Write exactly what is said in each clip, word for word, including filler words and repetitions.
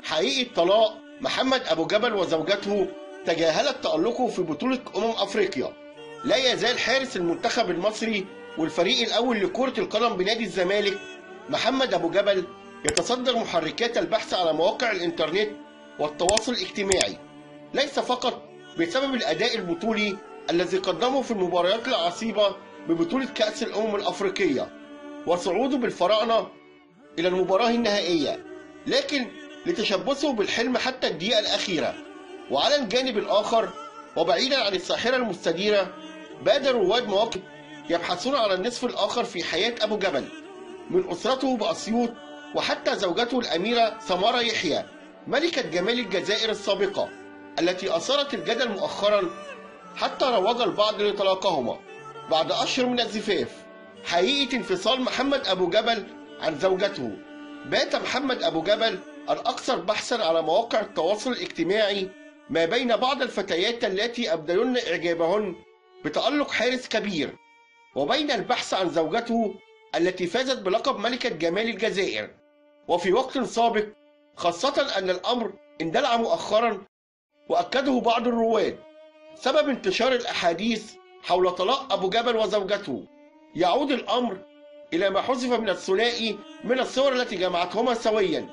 حقيقة طلاق محمد أبو جبل وزوجته تجاهلت تألقه في بطولة أمم أفريقيا. لا يزال حارس المنتخب المصري والفريق الأول لكرة القدم بنادي الزمالك محمد أبو جبل يتصدر محركات البحث على مواقع الإنترنت والتواصل الاجتماعي، ليس فقط بسبب الأداء البطولي الذي قدمه في المباريات العصيبة ببطولة كأس الأمم الأفريقية وصعوده بالفراعنة إلى المباراة النهائية، لكن لتشبثه بالحلم حتى الدقيقة الأخيرة. وعلى الجانب الآخر وبعيدا عن الساحرة المستديرة، بادر رواد مواقع يبحثون عن النصف الآخر في حياة أبو جبل، من أسرته بأسيوط وحتى زوجته الأميرة سمارة يحيى ملكة جمال الجزائر السابقة، التي أثارت الجدل مؤخرا حتى روج البعض لطلاقهما بعد أشهر من الزفاف. حقيقة انفصال محمد أبو جبل عن زوجته. بات محمد أبو جبل الأكثر بحثا على مواقع التواصل الاجتماعي ما بين بعض الفتيات التي أبدين إعجابهن بتألق حارس كبير، وبين البحث عن زوجته التي فازت بلقب ملكة جمال الجزائر. وفي وقت سابق، خاصة أن الأمر اندلع مؤخرا وأكده بعض الرواد، سبب انتشار الأحاديث حول طلاق أبو جبل وزوجته يعود الأمر إلى ما حذف من الثنائي من الصور التي جمعتهما سويا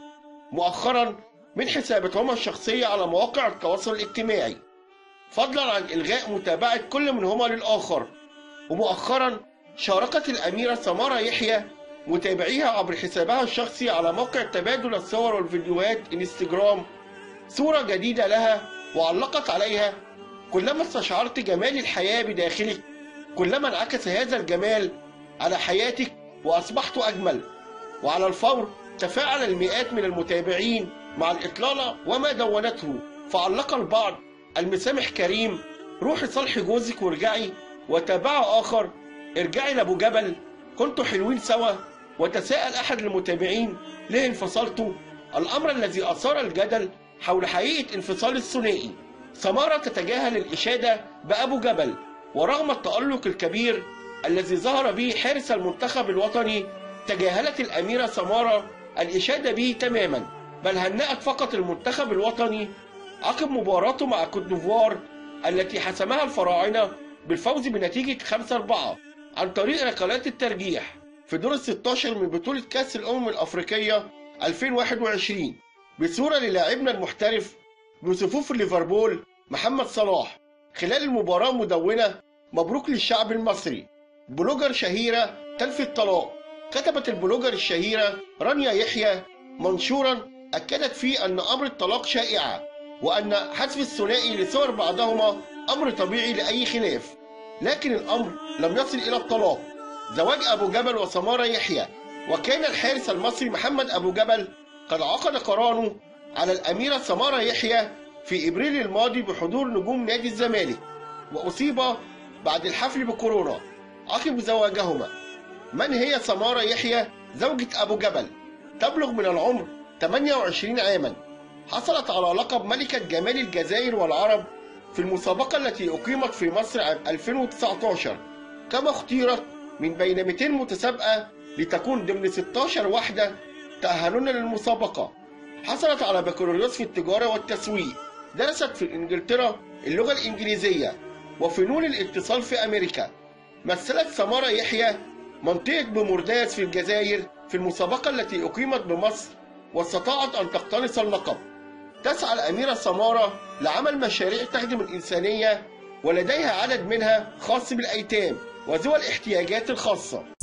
مؤخرا من حساباتهما الشخصية على مواقع التواصل الاجتماعي، فضلا عن إلغاء متابعة كل منهما للآخر. ومؤخرا شاركت الأميرة سمارة يحيى متابعيها عبر حسابها الشخصي على موقع تبادل الصور والفيديوهات انستجرام صورة جديدة لها وعلقت عليها: كلما استشعرت جمال الحياة بداخلك، كلما انعكس هذا الجمال على حياتك وأصبحت أجمل. وعلى الفور تفاعل المئات من المتابعين مع الإطلالة وما دونته، فعلق البعض: المسامح كريم، روحي صالحي جوزك وارجعي. وتابع آخر: ارجعي لأبو جبل، كنتوا حلوين سوا. وتساءل أحد المتابعين: ليه انفصلتوا؟ الأمر الذي أثار الجدل حول حقيقة انفصال الثنائي. سمارة تتجاهل الإشادة بأبو جبل، ورغم التألق الكبير الذي ظهر به حارس المنتخب الوطني، تجاهلت الأميرة سمارة الإشادة به تماما، بل هنأت فقط المنتخب الوطني عقب مباراته مع كوت ديفوار التي حسمها الفراعنة بالفوز بنتيجة خمسة أربعة عن طريق ركلات الترجيح في دور الستاشر من بطولة كأس الأمم الأفريقية ألفين وواحد وعشرين، بصورة للاعبنا المحترف بصفوف ليفربول محمد صلاح خلال المباراة مدونة: مبروك للشعب المصري. بلوجر شهيرة تنفي الطلاق. كتبت البلوجر الشهيرة رانيا يحيى منشورا أكدت فيه أن أمر الطلاق شائعة، وأن حذف الثنائي لصور بعضهما أمر طبيعي لأي خلاف، لكن الأمر لم يصل إلى الطلاق. زواج أبو جبل وسمارة يحيى. وكان الحارس المصري محمد أبو جبل قد عقد قرانه على الأميرة سمارة يحيى في إبريل الماضي بحضور نجوم نادي الزمالك، وأصيب بعد الحفل بكورونا عقب زواجهما. من هي سمارة يحيى زوجة أبو جبل؟ تبلغ من العمر ثمانية وعشرين عاما، حصلت على لقب ملكة جمال الجزائر والعرب في المسابقة التي أقيمت في مصر عام ألفين وتسعتاشر، كما اختيرت من بين مئتين متسابقة لتكون ضمن ستاشر واحدة تأهلون للمسابقة. حصلت على بكالوريوس في التجارة والتسويق، درست في إنجلترا اللغة الإنجليزية وفنون الاتصال في أمريكا. مثلت سمارة يحيى منطقة بمرداس في الجزائر في المسابقة التي أقيمت بمصر، واستطاعت أن تقتنص اللقب. تسعى الأميرة سمارة لعمل مشاريع تخدم الإنسانية، ولديها عدد منها خاص بالأيتام وذوي الاحتياجات الخاصة.